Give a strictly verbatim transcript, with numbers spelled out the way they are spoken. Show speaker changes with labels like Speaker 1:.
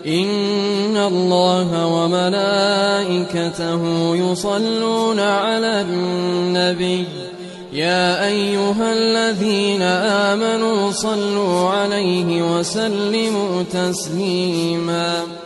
Speaker 1: إن الله وملائكته يصلون على النبي يا أيها الذين آمنوا صلوا عليه وسلموا تسليما